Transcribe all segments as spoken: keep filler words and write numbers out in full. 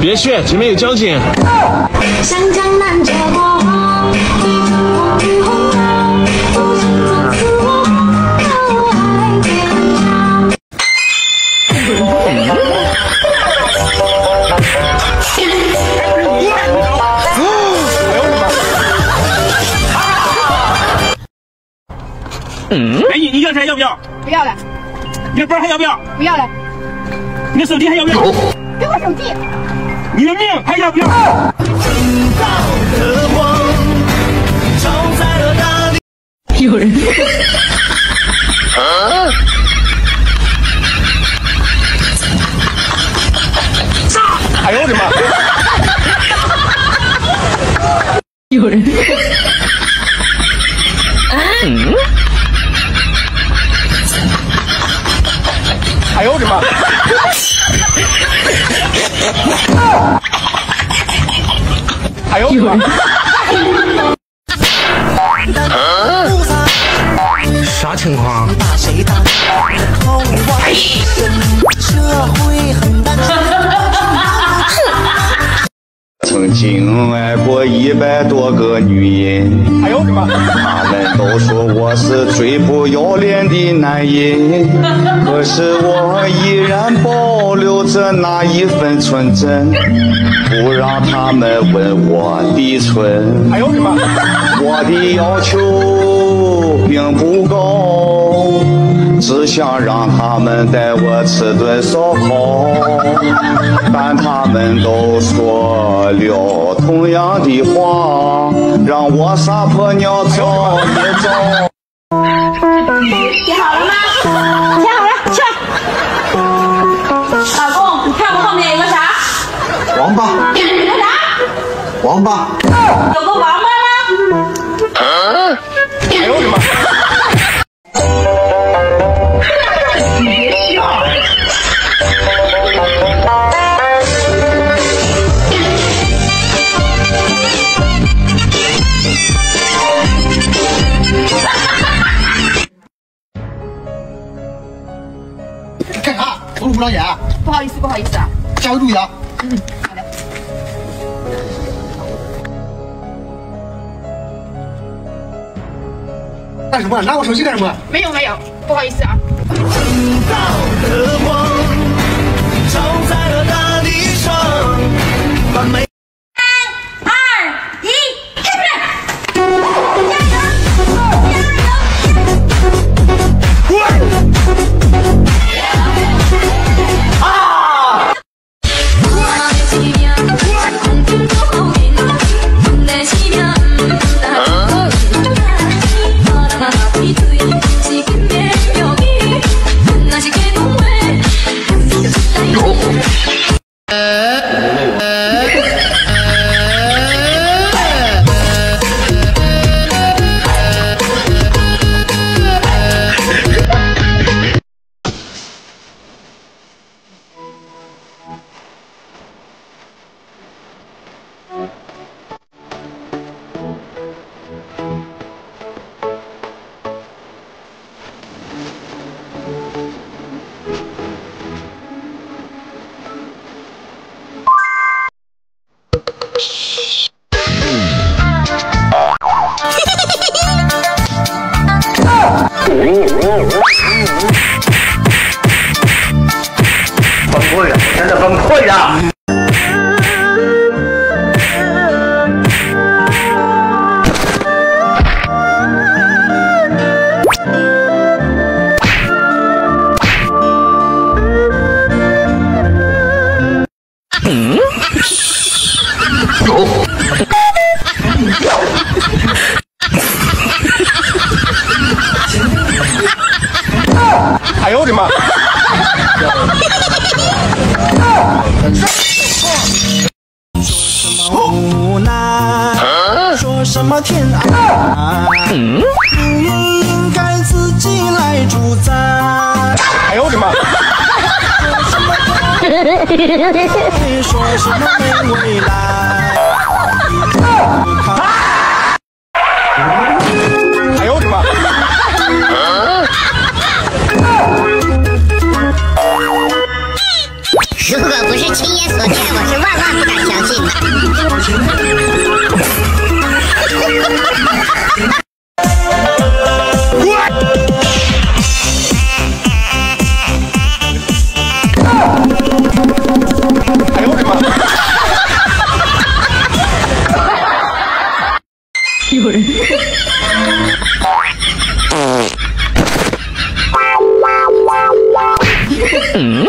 别学，前面有交警。 像江南这国王，一阵风雨洪浪，不知从此我都爱天长。 嗯，美女，你要钱要不要？ 不要了。 你的包还要不要？ 不要了。 你的手机还要不要？ 给我手机。 你的命还要不要？ 有人。 啊！杀！哎呦我的妈！ 有人。 嗯？哎呦我的妈！哎呦我的妈！啊？啥情况？哎！ 曾经爱过一百多个女人， 哎呦我的妈！ 他们都说我是最不要脸的男人，可是我依然保留着那一份纯真，不让他们问我的存。 哎呦我的妈！ 我的要求并不高，只想让他们带我吃顿烧烤，但他们都说了同样的话，让我撒泼尿找一找。 写好了吗？写好了，去。老公，你看我后面有个啥？ 王八。 有个啥？ 王八。 有个王八吗？ 啊！哎呦我的妈！ 你别笑。 干啥？投入不了眼。 不好意思，不好意思啊。 加油注意啊！ 嗯，好的。 干什么？拿我手机干什么？ 没有没有，不好意思啊。 崩溃了，真的崩溃了！嗯？有。哎呦我的妈！ 无奈，说什么天爱， 嗯？ 命运应该自己来主宰。 哎呦我的妈！ 说什么没未来？ 哎呦我的妈！ 如果不是亲眼所见，我是万万不敢相信的。 哎呦我的妈！ 有人。 嗯。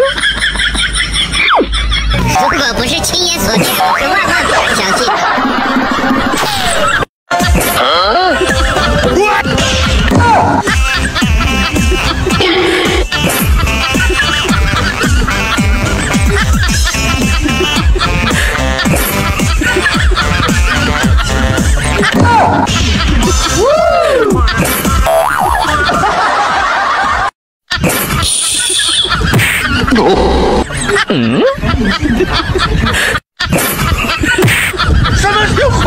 如果不是亲眼所见，我是万万不敢相信的。 嗯？什么情况？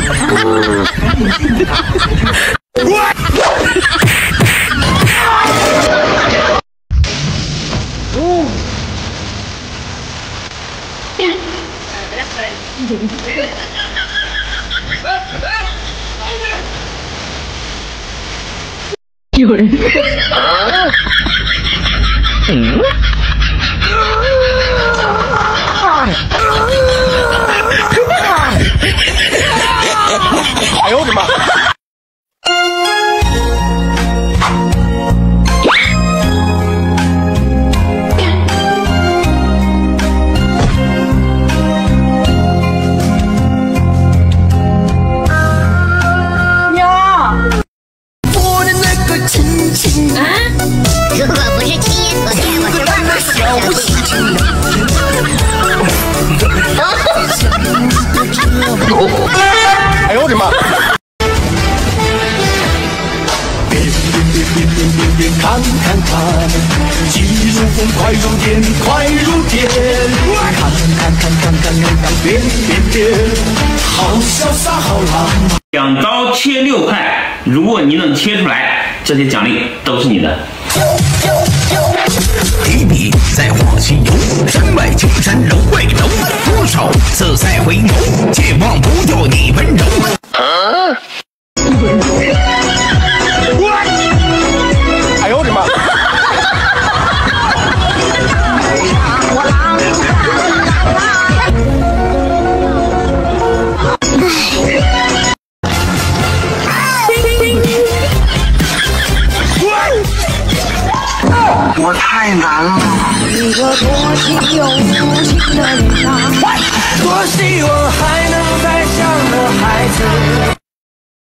有人。 嗯？哎呦我的妈！ 我的那个亲亲啊！如果不是亲眼所见，我是万万不敢相信的。 哎呦我的妈！ 看看看，急如风，快如电，快如电。看看看看看看看，变变变，好潇洒，好浪漫。 两刀切六块，如果你能切出来，这些奖励都是你的。 提笔在画西游，山外青山楼外楼，多少色彩回眸，切忘不掉你温柔。 啊！哎呦我的妈！ 我太难了。 一个多情又无情的人啊！ 多希望还